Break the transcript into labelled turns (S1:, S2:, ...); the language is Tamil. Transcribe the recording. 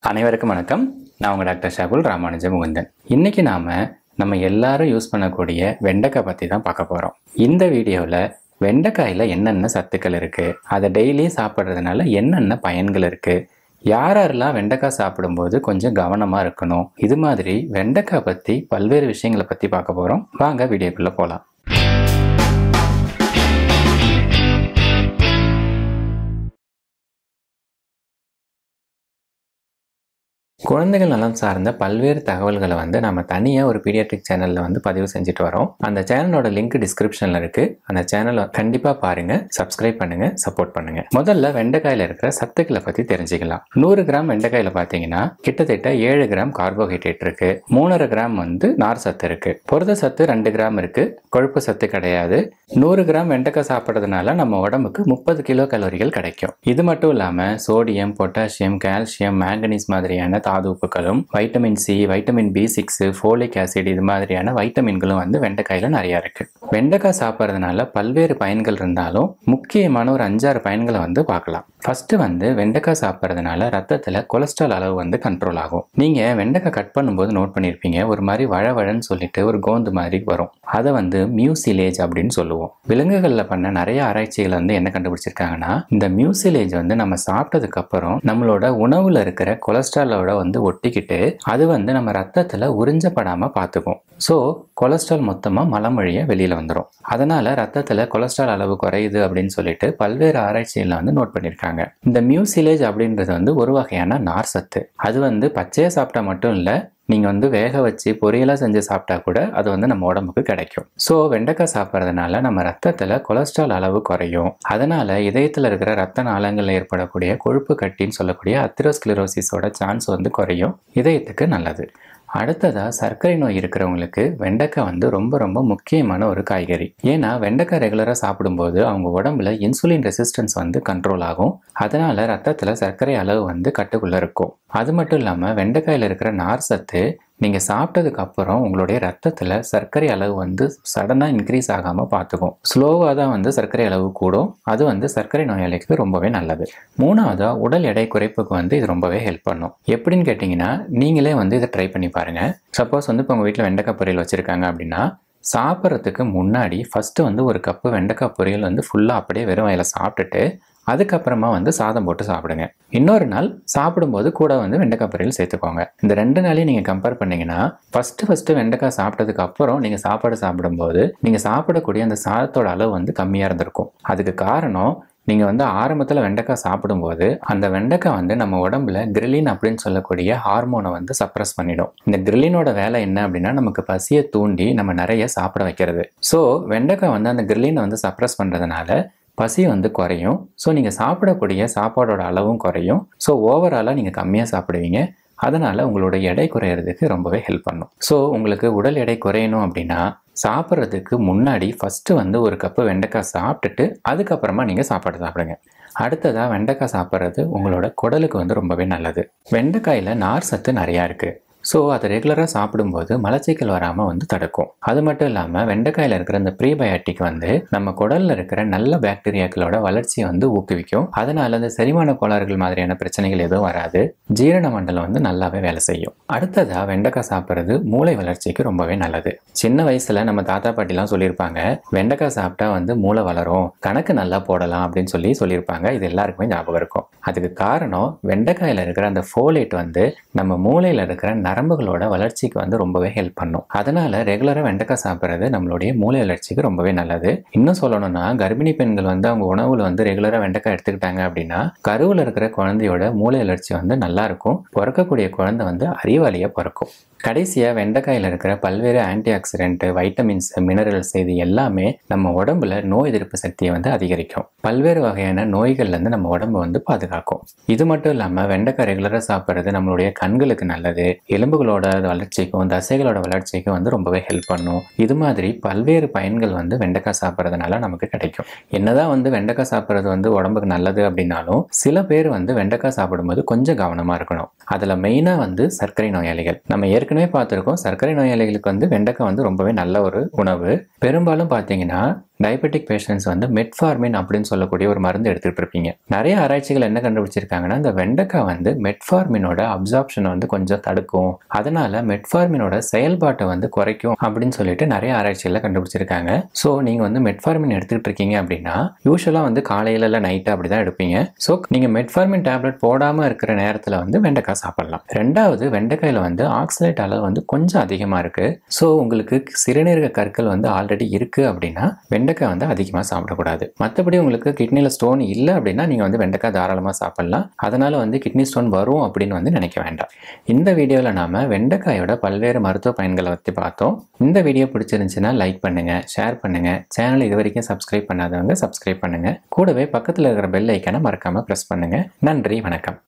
S1: அனைவருக்கும் வணக்கம். நான் உங்கள் டாக்டர் ஷகுல் ராமானுஜ முகுந்தன். இன்னைக்கு நம்ம எல்லாரும் யூஸ் பண்ணக்கூடிய வெண்டைக்காய் பற்றி தான் பார்க்க போகிறோம். இந்த வீடியோவில் வெண்டைக்காயில் என்னென்ன சத்துக்கள் இருக்குது, அதை டெய்லியும் சாப்பிட்றதுனால என்னென்ன பயன்கள் இருக்குது, யாரெல்லாம் வெண்டைக்காய் சாப்பிடும்போது கொஞ்சம் கவனமாக இருக்கணும், இது மாதிரி வெண்டைக்காய் பற்றி பல்வேறு விஷயங்களை பற்றி பார்க்க போகிறோம். வாங்க வீடியோக்குள்ளே போகலாம். குழந்தைகள் நலம் சார்ந்த பல்வேறு தகவல்களை நம்ம தனியாக ஒரு பீடியாட்ரிக் சேனலில் பதிவு செஞ்சுட்டு வரோம். அந்த சேனலோட லிங்க் டிஸ்கிரிப்ஷனில் இருக்குது. அந்த சேனலை கண்டிப்பாக பாருங்கள், சப்ஸ்கிரைப் பண்ணுங்கள், சப்போர்ட் பண்ணுங்கள். முதல்ல வெண்டைக்காயில் இருக்கிற சத்துக்களை பற்றி தெரிஞ்சுக்கலாம். 100 கிராம் வெண்டைக்காயில் பார்த்தீங்கன்னா கிட்டத்தட்ட 7 கிராம் கார்போஹைட்ரேட் இருக்குது, 3.5 கிராம் நார் சத்து இருக்குது, புரத சத்து 2 கிராம் இருக்குது, கொழுப்பு சத்து கிடையாது. 100 கிராம் வெண்டைக்காய் சாப்பிட்றதுனால நம்ம உடம்புக்கு 30 கிலோ கலோரிகள் கிடைக்கும். இது மட்டும் இல்லாமல் சோடியம், பொட்டாசியம், கால்சியம், மேங்கனீஸ் மாதிரியான தாதுப்புகளும், vitamin C, vitamin B6, folic acid இது மாதிரியான வைட்டமின்களும் வெண்டைக்காயில நிறைய இருக்கு. வெண்டைக்காய் சாப்பிட்றதுனால பல்வேறு பயன்கள் இருந்தாலும் முக்கியமான ஒரு 5-6 பயன்களை பார்க்கலாம். ஃபர்ஸ்ட் வெண்டைக்காய் சாப்பிட்றதுனால ரத்தத்தில் கொலஸ்ட்ரால் அளவு கண்ட்ரோல் ஆகும். நீங்க வெண்டைக்காய் கட் பண்ணும்போது நோட் பண்ணியிருப்பீங்க, ஒரு மாதிரி வழவழன்னு சொல்லிட்டு ஒரு கோந்து மாதிரி வரும். அதை மியூசிலேஜ் அப்படின்னு சொல்லுவோம். விலங்குகளில் பண்ண நிறைய ஆராய்ச்சிகள் என்ன கண்டுபிடிச்சிருக்காங்கன்னா, இந்த மியூசிலேஜ் நம்ம சாப்பிட்டதுக்கு அப்புறம் நம்மளோட உணவுல இருக்கிற கொலஸ்ட்ராலோட ஒட்டிக்கிட்டு அது நம்ம ரத்தத்துல உறிஞ்சப்படாம பார்த்துக்கும். ஸோ கொலஸ்ட்ரால் மொத்தமா மலம் வழியா வெளியில வந்துடும். அதனால ரத்தத்துல கொலஸ்ட்ரால் அளவு குறையுது அப்படின்னு சொல்லிட்டு பல்வேறு ஆராய்ச்சிகள் நோட் பண்ணியிருக்காங்க. இந்த மியூசிலேஜ் அப்படின்றது ஒரு வகையான நார் சத்து. அது பச்சையா சாப்பிட்டா மட்டும் இல்ல, நீங்க வேக வச்சு பொரியலா செஞ்சு சாப்பிட்டா கூட அது நம்ம உடம்புக்கு கிடைக்கும். ஸோ வெண்டைக்காய் சாப்பிட்றதுனால நம்ம ரத்தத்துல கொலஸ்ட்ரால் அளவு குறையும். அதனால இதயத்துல இருக்கிற ரத்த நாளங்கள்ல ஏற்படக்கூடிய கொழுப்பு கட்டின்னு சொல்லக்கூடிய அத்திரோஸ்க்ளரோசிஸோட சான்ஸ் குறையும். இதயத்துக்கு நல்லது. அடுத்ததா சர்க்கரை நோய் இருக்கிறவங்களுக்கு வெண்டைக்காய் ரொம்ப ரொம்ப முக்கியமான ஒரு காய்கறி. ஏன்னா வெண்டைக்காய் ரெகுலரா சாப்பிடும்போது அவங்க உடம்புல இன்சுலின் ரெசிஸ்டன்ஸ் கண்ட்ரோல் ஆகும். அதனால ரத்தத்துல சர்க்கரை அளவு கட்டுக்குள்ள இருக்கும். அது மட்டும் இல்லாம வெண்டைக்காயில இருக்கிற நார் சத்து நீங்க சாப்பிட்டதுக்கு அப்புறம் உங்களுடைய ரத்தத்துல சர்க்கரை அளவு சடனா இன்க்ரீஸ் ஆகாம பார்த்துக்கும். ஸ்லோவா தான் சர்க்கரை அளவு கூடும். அது சர்க்கரை நோயாளிக்கு ரொம்பவே நல்லது. மூணாவதா உடல் எடை குறைப்புக்கு இது ரொம்பவே ஹெல்ப் பண்ணும். எப்படின்னு கேட்டீங்கன்னா, நீங்களே இதை ட்ரை பண்ணி பாருங்க. சப்போஸ் இப்போ உங்க வீட்டில் வெண்டைக்காய் பொரியல் வச்சிருக்காங்க அப்படின்னா, சாப்பிட்றதுக்கு முன்னாடி ஃபர்ஸ்ட் ஒரு கப்பு வெண்டைக்காய் பொரியல் ஃபுல்லா அப்படியே வெறும் வாயில சாப்பிட்டுட்டு அதுக்கப்புறமா சாதம் போட்டு சாப்பிடுங்க. இன்னொரு நாள் சாப்பிடும்போது கூட வெண்டைக்காய் பொரியல் சேர்த்துக்கோங்க. இந்த 2 நாளையும் நீங்க கம்பேர் பண்ணீங்கன்னா, ஃபர்ஸ்ட் வெண்டைக்காய் சாப்பிட்டதுக்கு அப்புறம் நீங்க சாப்பாடு சாப்பிடும்போது நீங்க சாப்பிடக்கூடிய அந்த சாதத்தோட அளவு கம்மியா இருந்திருக்கும். அதுக்கு காரணம், நீங்க ஆரம்பத்துல வெண்டைக்காய் சாப்பிடும்போது அந்த வெண்டைக்காய் நம்ம உடம்புல கிரிலின் அப்படின்னு சொல்லக்கூடிய ஹார்மோனை சப்ரஸ் பண்ணிடும். இந்த கிரிலினோட வேலை என்ன அப்படின்னா, நமக்கு பசியை தூண்டி நம்ம நிறைய சாப்பிட வைக்கிறது. ஸோ வெண்டைக்காய் அந்த கிரிலினை சப்ரஸ் பண்றதுனால பசி குறையும். ஸோ நீங்கள் சாப்பிடக்கூடிய சாப்பாடோட அளவும் குறையும். ஸோ ஓவராலாக நீங்கள் கம்மியாக சாப்பிடுவீங்க. அதனால் உங்களோட எடை குறையிறதுக்கு ரொம்பவே ஹெல்ப் பண்ணும். ஸோ உங்களுக்கு உடல் எடை குறையணும் அப்படின்னா, சாப்பிட்றதுக்கு முன்னாடி ஃபஸ்ட்டு ஒரு கப்பு வெண்டைக்காய் சாப்பிட்டுட்டு அதுக்கப்புறமா நீங்கள் சாப்பாடு சாப்பிடுங்க. அடுத்ததாக வெண்டைக்காய் சாப்பிட்றது உங்களோட குடலுக்கு ரொம்பவே நல்லது. வெண்டைக்காயில் நார் சத்து நிறையா இருக்குது. ஸோ அதை ரெகுலராக சாப்பிடும்போது மலச்சிக்கல் வராமல் தடுக்கும். அது மட்டும் இல்லாமல் வெண்டைக்காயில் இருக்கிற இந்த ப்ரீபயாட்டிக் நம்ம குடலில் இருக்கிற நல்ல பாக்டீரியாக்களோட வளர்ச்சியை ஊக்குவிக்கும். அதனால இந்த செரிமான கோளாறுகள் மாதிரியான பிரச்சனைகள் எதுவும் வராது. ஜீரண மண்டலம் நல்லாவே வேலை செய்யும். அடுத்ததாக வெண்டைக்காய் சாப்பிட்றது மூளை வளர்ச்சிக்கு ரொம்பவே நல்லது. சின்ன வயசுல நம்ம தாத்தா பாட்டிலாம் சொல்லியிருப்பாங்க, வெண்டைக்காய் சாப்பிட்டா மூளை வளரும், கணக்கு நல்லா போடலாம் அப்படின்னு சொல்லியிருப்பாங்க. இது எல்லாருக்குமே ஞாபகம் இருக்கும். அதுக்கு காரணம், வெண்டைக்காயில் இருக்கிற அந்த ஃபோலேட் நம்ம மூளையில் இருக்கிற நரம்புகளோட வளர்ச்சிக்கு ரொம்பவே ஹெல்ப் பண்ணும். அதனால ரெகுலரா வெண்டைக்காய் சாப்பிட்றது நம்மளுடைய மூளை வளர்ச்சிக்கு ரொம்பவே நல்லது. இன்னும் சொல்லணும்னா, கர்ப்பிணி பெண்கள் அவங்க உணவுல ரெகுலரா வெண்டைக்காய் எடுத்துக்கிட்டாங்க அப்படின்னா, கருவில் இருக்கிற குழந்தையோட மூளை வளர்ச்சி நல்லா இருக்கும். பிறக்கக்கூடிய குழந்தை அறிவாளியா பிறக்கும். கடைசியா வெண்டைக்காயில் இருக்கிற பல்வேறு ஆன்டி ஆக்சிடென்ட், வைட்டமின்ஸ், மினரல்ஸ் இது எல்லாமே நம்ம உடம்புல நோய் எதிர்ப்பு சக்தியை அதிகரிக்கும். பல்வேறு வகையான நோய்கள்ல இருந்து நம்ம உடம்பு பாதுகாக்கும். இது மட்டும் இல்லாம வெண்டைக்காய் ரெகுலரா சாப்பிட்றது நம்மளுடைய கண்களுக்கு நல்லது. எலும்புகளோட வளர்ச்சிக்கும் தசைகளோட வளர்ச்சிக்கும் ரொம்பவே ஹெல்ப் பண்ணும். இது மாதிரி பல்வேறு பயன்கள் வெண்டைக்காய் சாப்பிட்றதுனால நமக்கு கிடைக்கும். என்னதான் வெண்டைக்காய் சாப்பிட்றது உடம்புக்கு நல்லது அப்படின்னாலும், சில பேர் வெண்டைக்காய் சாப்பிடும்போது கொஞ்சம் கவனமா இருக்கணும். அதுல மெயினா சர்க்கரை நோயாளிகள். நம்ம ஏற்கனவே பார்த்துருக்கோம், சர்க்கரை நோயாளிகளுக்கு வந்து வெண்டைக்காய் வந்து ரொம்பவே நல்ல ஒரு உணவு. பெரும்பாலும் பார்த்தீங்கன்னா டயபெட்டிக் பேஷண்ட்ஸ் வந்து மெட்ஃபார்மின் அப்படின்னு சொல்லக்கூடிய ஒரு மருந்து எடுத்துகிட்டு இருப்பீங்க. நிறைய ஆராய்ச்சிகள் என்ன கண்டுபிடிச்சிருக்காங்கன்னா, இந்த வெண்டைக்காய் வந்து மெட்ஃபார்மினோட அப்சார்ப்ஷனை வந்து கொஞ்சம் தடுக்கும், அதனால மெட்ஃபார்மினோட செயல்பாட்டை வந்து குறைக்கும் அப்படின்னு சொல்லிட்டு நிறைய ஆராய்ச்சிகளை கண்டுபிடிச்சிருக்காங்க. ஸோ நீங்கள் வந்து மெட்ஃபார்மின் எடுத்துக்கிட்டு இருக்கீங்க அப்படின்னா யூஸ்வலாக வந்து காலையில இல்லை நைட்டு அப்படி தான் எடுப்பீங்க. ஸோ நீங்கள் மெட்ஃபார்மின் டேப்லெட் போடாமல் இருக்கிற நேரத்தில் வந்து வெண்டைக்காய் சாப்பிடலாம். ரெண்டாவது, வெண்டைக்காயில் வந்து ஆக்சலேட் அளவு வந்து கொஞ்சம் அதிகமாக இருக்குது. ஸோ உங்களுக்கு சிறுநீரக கற்கள் வந்து ஆல்ரெடி இருக்குது அப்படின்னா வெண்டைக்காய் வந்து அதிகமாக சாப்பிடக்கூடாது. மற்றபடி உங்களுக்கு கிட்னியில் ஸ்டோன் இல்லை அப்படின்னா நீங்கள் வந்து வெண்டைக்காய் தாராளமாக சாப்பிடலாம். அதனால் வந்து கிட்னி ஸ்டோன் வரும் அப்படின்னு வந்து நினைக்க வேண்டாம். இந்த வீடியோவில் நாம் வெண்டைக்காயோட பல்வேறு மருத்துவ பயன்களை பற்றி பார்த்தோம். இந்த வீடியோ பிடிச்சிருந்துச்சுன்னா லைக் பண்ணுங்கள், ஷேர் பண்ணுங்கள். சேனல் இது வரைக்கும் சப்ஸ்கிரைப் பண்ணாதவங்க சப்ஸ்கிரைப் பண்ணுங்கள். கூடவே பக்கத்தில் இருக்கிற பெல் ஐக்கானை மறக்காமல் ப்ரெஸ் பண்ணுங்கள். நன்றி, வணக்கம்.